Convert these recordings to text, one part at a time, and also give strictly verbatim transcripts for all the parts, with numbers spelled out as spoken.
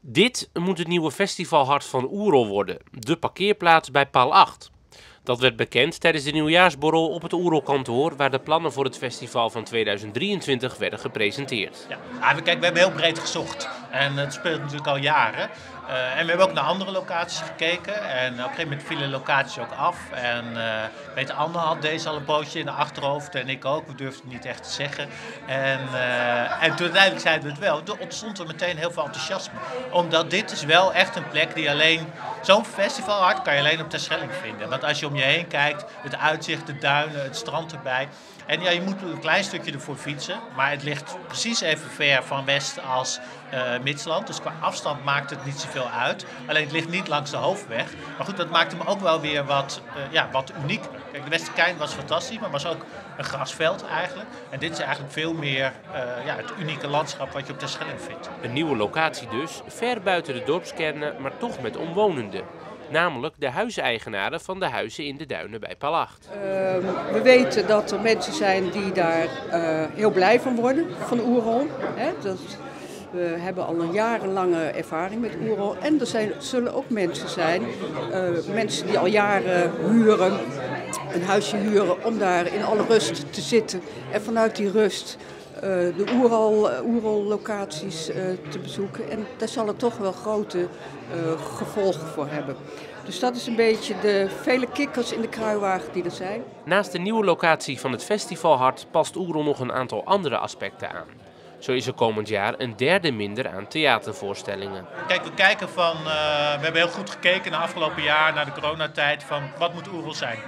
Dit moet het nieuwe festivalhart van Oerol worden, de parkeerplaats bij paal acht. Dat werd bekend tijdens de nieuwjaarsborrel op het Oerolkantoor, waar de plannen voor het festival van tweeduizend drieëntwintig werden gepresenteerd. Ja, ja we, kijk, we hebben heel breed gezocht en het speelt natuurlijk al jaren. Uh, en we hebben ook naar andere locaties gekeken en op een gegeven moment vielen locaties ook af. En uh, Peter Ander had deze al een pootje in de achterhoofd en ik ook, we durfden het niet echt te zeggen. En, uh, en toen uiteindelijk zeiden we het wel, toen ontstond er meteen heel veel enthousiasme. Omdat dit is wel echt een plek die alleen, zo'n festivalhart kan je alleen op Terschelling vinden. Want als je om je heen kijkt, het uitzicht, de duinen, het strand erbij. En ja, je moet een klein stukje ervoor fietsen, maar het ligt precies even ver van West als uh, Midsland. Dus qua afstand maakt het niet zoveel uit. Alleen het ligt niet langs de hoofdweg. Maar goed, dat maakt hem ook wel weer wat, uh, ja, wat uniek. Kijk, de Westerkein was fantastisch, maar was ook een grasveld eigenlijk. En dit is eigenlijk veel meer uh, ja, het unieke landschap wat je op Terschelling vindt. Een nieuwe locatie dus, ver buiten de dorpskernen, maar toch met omwonenden. Namelijk de huiseigenaren van de huizen in de duinen bij paal acht. Uh, we weten dat er mensen zijn die daar uh, heel blij van worden, van Oerol. Hè? Dat, we hebben al een jarenlange ervaring met Oerol. En er zijn, zullen ook mensen zijn, uh, mensen die al jaren huren, een huisje huren om daar in alle rust te zitten. En vanuit die rust uh, de Oerol, uh, Oerol-locaties uh, te bezoeken. En daar zal het toch wel grote uh, gevolgen voor hebben. Dus dat is een beetje de vele kikkers in de kruiwagen die er zijn. Naast de nieuwe locatie van het festivalhart past Oerol nog een aantal andere aspecten aan. Zo is er komend jaar een derde minder aan theatervoorstellingen. Kijk, we kijken van, uh, we hebben heel goed gekeken na afgelopen jaar, naar de coronatijd, van wat moet Oerol zijn.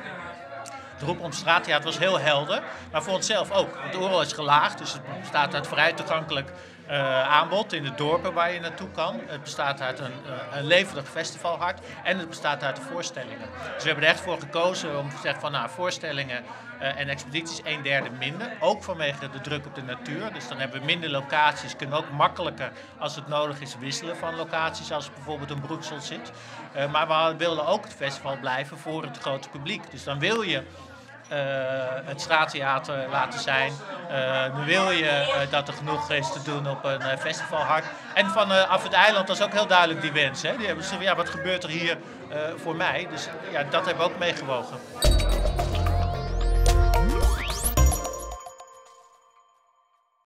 De roep om straattheater was heel helder, maar voor onszelf ook. Want Oerol is gelaagd, dus het bestaat uit vrij toegankelijk uh, aanbod in de dorpen waar je naartoe kan. Het bestaat uit een, uh, een levendig festivalhart en het bestaat uit de voorstellingen. Dus we hebben er echt voor gekozen om te zeggen van nou, voorstellingen uh, en expedities een derde minder. Ook vanwege de druk op de natuur. Dus dan hebben we minder locaties, kunnen we ook makkelijker als het nodig is wisselen van locaties als bijvoorbeeld een Broeksel zit. Uh, maar we willen ook het festival blijven voor het grote publiek. Dus dan wil je Uh, het straattheater laten zijn. Uh, dan wil je uh, dat er genoeg is te doen op een uh, festivalhart. En van uh, Af het Eiland, dat is ook heel duidelijk die wens. Hè? Die hebben gezegd, ja, wat gebeurt er hier uh, voor mij? Dus ja, dat hebben we ook meegewogen.